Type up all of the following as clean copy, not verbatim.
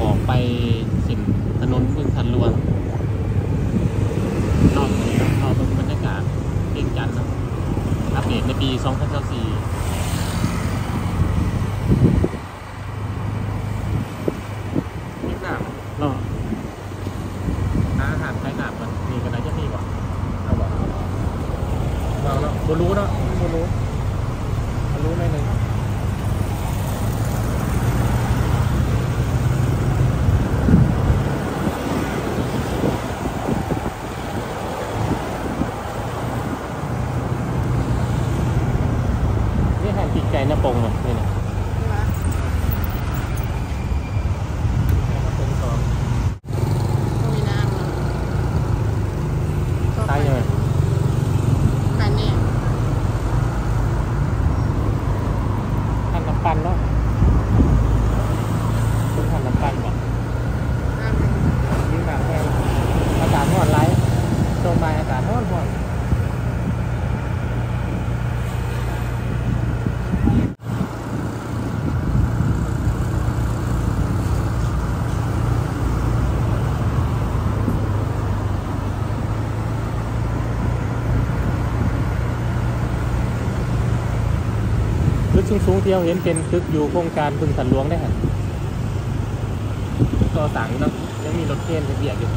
ออกไปสินถนนบึงทันหลวงรอบนี้เราเป็นบรรยากาศเวียงจันทร์นะอัปเดตในปี 2024นี่หนามรออาหารไทยหนามมันมีกันไหนจะมีก่อนเอาบอกเราเนาะบรู้เนาะบรู้ไม่เลยไก่หน้าปงเลยนี่นะตายยังไงขันเนี่ยขันน้ำปั่นเนาะคุณขันน้ำปั่นก่อนยืนหนักแค่อากาศร้อนไรตรงไปอากาศร้อนตึกสูงๆที่เราเห็นเป็นตึกอยู่โครงการบึงสันหลวงได้ฮะต่อสั่งเนาะยังมีรถเคนเบียดอยู่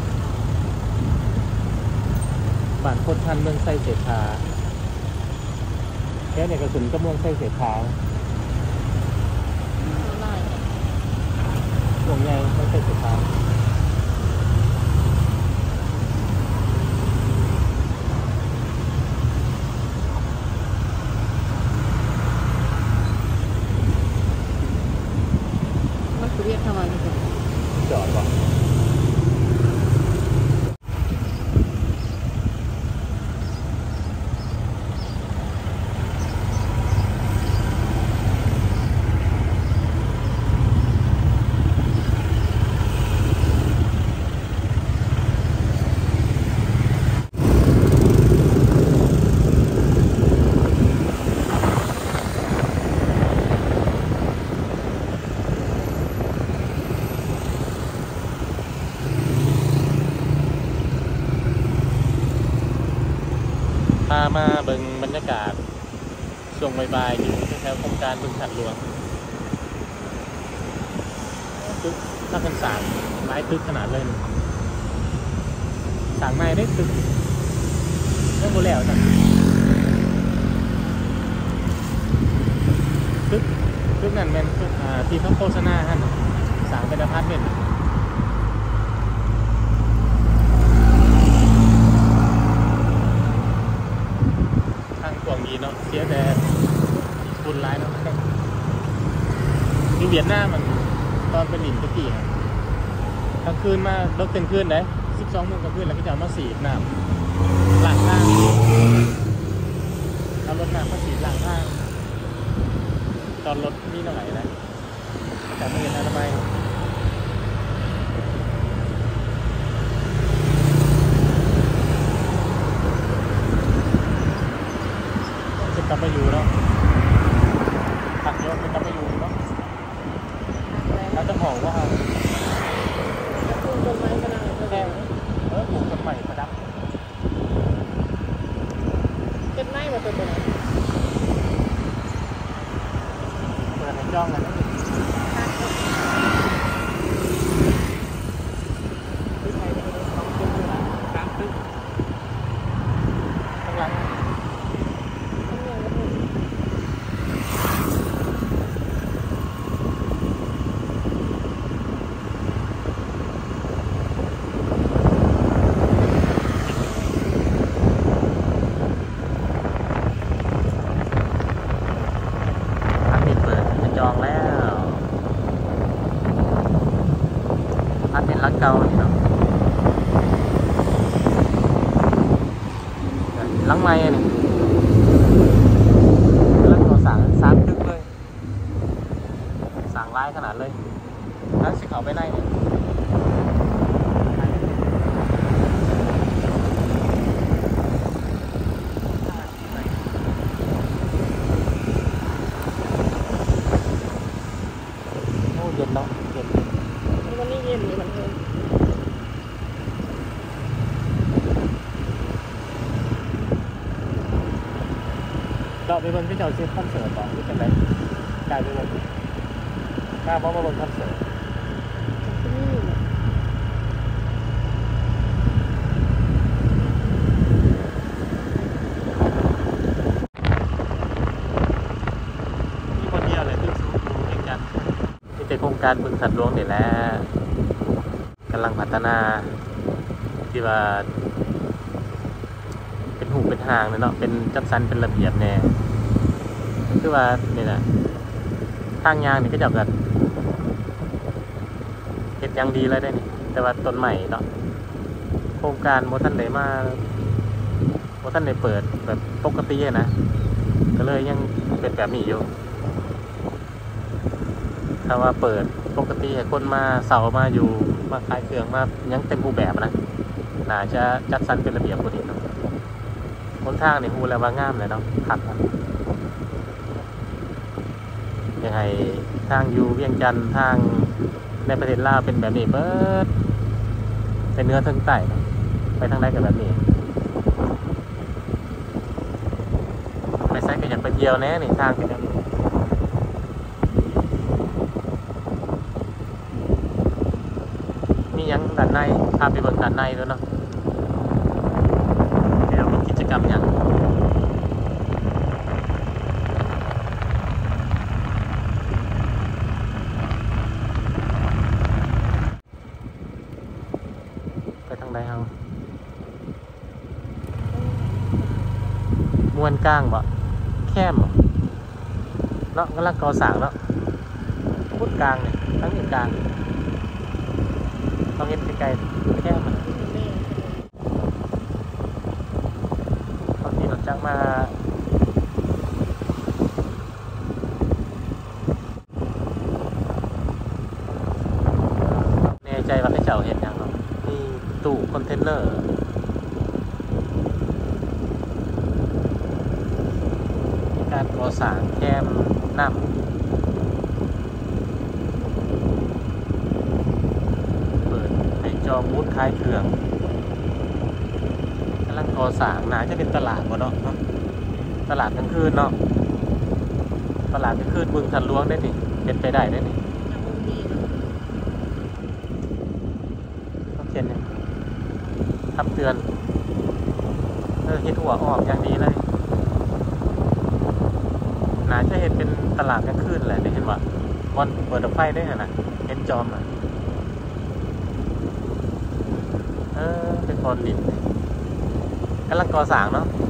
บ้านโคตรทันเมืองไส้เศรษฐาแค่เนี่ยกระสุนก็เมืองไส้เศรษฐาหลวงใหญ่เมืองไส้เศรษฐาเรียกทำไมจอดวะพามาเบิ่งบรรยากาศช่วงบ่ายๆอยู่แถวโครงการบึงสันหลวงตึกถ้าเป็นสั่งหลายตึกขนาดเลยสั่งในได้ตึกเรื่องโบแล้วนะตึกนั่นเป็นที่เขาโฆษณาฮะสั่งเป็นอพาร์ตเมนต์กวางดีเนาะเสียแต่ฝุ่นร้ายเนาะที่เวียดนามมันตอนเป็นหลินตะกี้กลางคืนมารถเต็มคืนเลย12 โมงกลางคืนแล้วก็จะมาสีน้ำหลังข้างเอารถน้ำมาสีหลังข้างตอนรถนี่หน่อยนะแต่ไม่เห็นทำไมกลับไปอยู่แล้วผักเยอะกลับไปอยู่แล้วแล้วจะห่อว่าปลูกต้นไม้ประดับแค่ปลูกต้นไม้ประดับต้นไม้มาต้นไหนเปิดในจ้องเลยนะตึกไหนจะเป็น2 ตึกหรือ3 ตึกข้างหลังจองแล้วพัดเป็นรักเก่าเนาะหลังไม้นี่แล้วก็3 ตึกเลยสั่งลายขนาดเลยนั่นสิเขาไปไหนเนี่ยเย็นเนาะเย็นวันนี้เย็นนี่มันเพิ่มเราไปเบิ่งที่เจ้าเช็คคอนเสิร์ตต่อที่เป็นไรกลายไปเบิ่งกล้าบอกว่าเบิ่งคอนเสิร์ตโครงการบึงสัตว์หลวงนี่แหละกำลังพัฒนาที่ว่าเป็นหูเป็นหางเลยเนาะเป็นจัดสรรเป็นระเบียบแน่คือว่านี่แหละทางยางนี่ก็จะแบบเก็บยังดีเลยได้นี่แต่ว่าต้นใหม่เนาะโครงการโมทันได้มาโมทันได้เปิดแบบปกตินะก็เลยยังเป็นแบบนี้อยู่ถ้าว่าเปิดปกติให้คนมาเสามาอยู่มาขายเครื่องมายังเต็มรูปแบบนะน่าจะจัดสรรเป็นระเบียบกว่านี้เนาะคนทางนี่ฮู้แล้วว่างามเลยเนาะขัดยังไงทางอยู่เวียงจันทร์ทางในประเทศลาวเป็นแบบนี้เบิดเป็นเนื้อทั้งใต้ไปทางใดกันแบบนี้ไปไซก็อยากไปเที่ยวแน่นี่ทางเป็นแบบนี้มียังด้านในพาไปเบิ่งด้านในด้วยเนาะเดี๋ยวมีกิจกรรมอย่างไปทางใดเฮามวนกลางบ่แคมบ่เนาะกำลังก่อสร้างเนาะพุดกลางเนี่ยทั้งนี้กลางเราเห็นไกลๆแค่มันตอนนี้เราจะมาแน่ใจว่าให้เจ้าเห็นอย่างเนาะนี่ตู้คอนเทนเนอร์มีการก่อสร้างแคมน้ำจอมูดคล้ายเครื่องกำลังก่อสร้างน่าจะเป็นตลาดบ่เนาะตลาดกลางคืนเนาะตลาดกลางคืนบึงสัตว์หลวงได้นี่เป็นไปได้ได้นี่ต้องเขียนเนี่ยคำเตือนเห็นหัวออกอย่างดีเลยน่าจะเห็นเป็นตลาดกลางคืนแหละเห็นว่าวันเปิดไฟได้นะเห็นจอมอ่ะเป็นคนดินกำลังก่อสร้างเนาะ